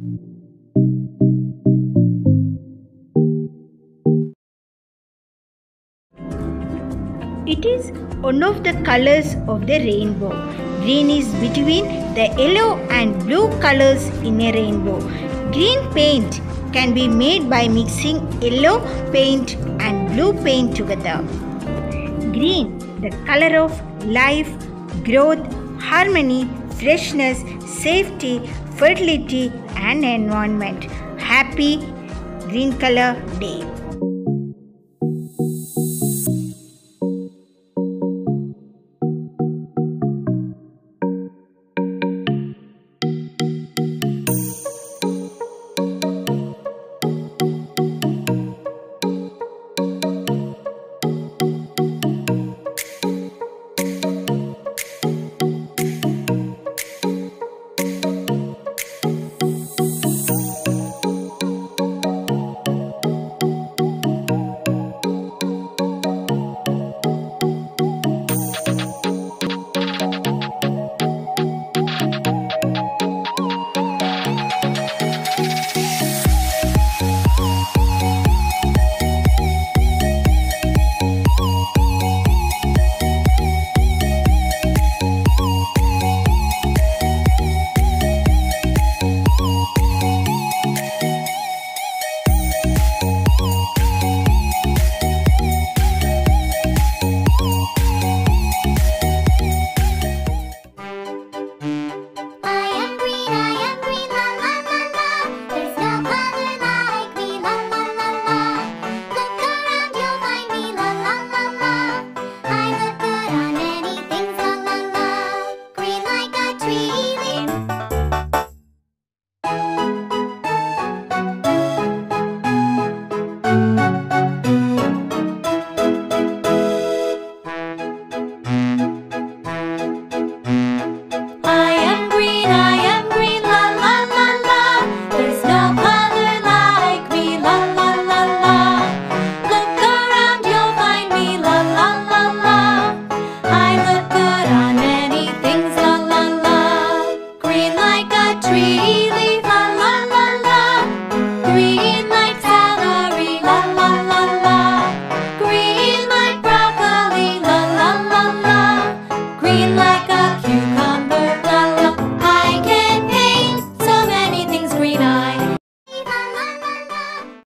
It is one of the colors of the rainbow. Green is between the yellow and blue colors in a rainbow. Green paint can be made by mixing yellow paint and blue paint together. Green, the color of life, growth, harmony, freshness, safety, fertility and environment. Happy Green Color Day.